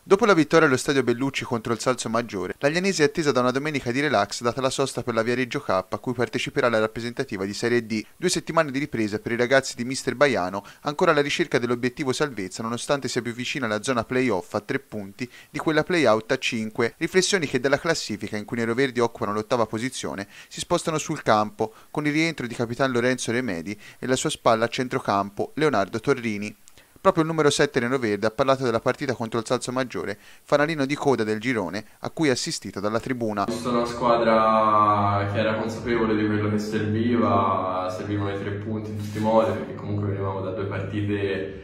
Dopo la vittoria allo stadio Bellucci contro il Salsomaggiore, l'Aglianese è attesa da una domenica di relax data la sosta per la Viareggio Cup a cui parteciperà la rappresentativa di Serie D. 2 settimane di ripresa per i ragazzi di mister Baiano, ancora alla ricerca dell'obiettivo salvezza nonostante sia più vicina la zona play-off a 3 punti di quella play-out a 5. Riflessioni che dalla classifica in cui i neroverdi occupano l'8ª posizione si spostano sul campo con il rientro di capitan Lorenzo Remedi e la sua spalla a centrocampo Leonardo Torrini. Proprio il numero 7 neroverde ha parlato della partita contro il Salsomaggiore, fanalino di coda del girone, a cui è assistito dalla tribuna. È stata una squadra che era consapevole di quello che servivano i 3 punti in tutti i modi, perché comunque venivamo da 2 partite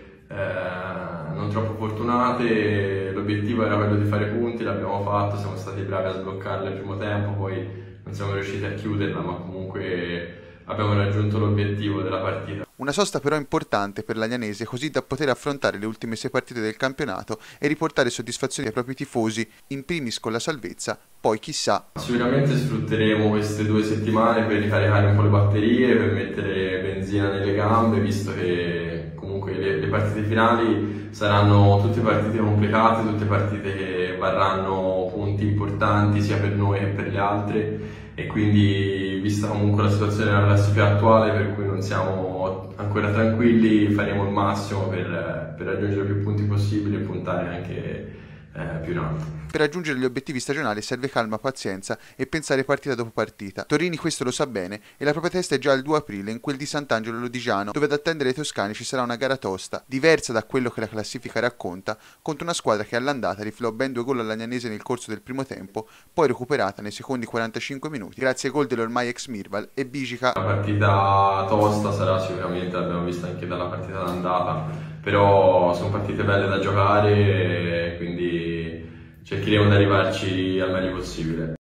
non troppo fortunate, l'obiettivo era quello di fare punti, l'abbiamo fatto, siamo stati bravi a sbloccarla il primo tempo, poi non siamo riusciti a chiuderla, ma comunque abbiamo raggiunto l'obiettivo della partita. Una sosta però importante per l'Aglianese, così da poter affrontare le ultime 6 partite del campionato e riportare soddisfazione ai propri tifosi, in primis con la salvezza, poi chissà. Sicuramente sfrutteremo queste 2 settimane per ricaricare un po' le batterie, per mettere benzina nelle gambe, visto che comunque le partite finali saranno tutte partite complicate, tutte partite che varranno punti importanti sia per noi che per le altre, e quindi vista comunque la situazione della classifica attuale per cui non siamo ancora tranquilli, faremo il massimo per raggiungere più punti possibili e puntare anche più in alto. Per raggiungere gli obiettivi stagionali serve calma, pazienza e pensare partita dopo partita. Torrini questo lo sa bene e la propria testa è già il 2 aprile in quel di Sant'Angelo Lodigiano, dove ad attendere i toscani ci sarà una gara tosta, diversa da quello che la classifica racconta, contro una squadra che all'andata rifilò ben 2 gol all'Agnanese nel corso del primo tempo, poi recuperata nei secondi 45 minuti grazie ai gol dell'ormai ex Mirval e Bigica. La partita tosta sarà sicuramente, l'abbiamo vista anche dalla partita d'andata, però sono partite belle da giocare, quindi cercheremo di arrivarci al meglio possibile.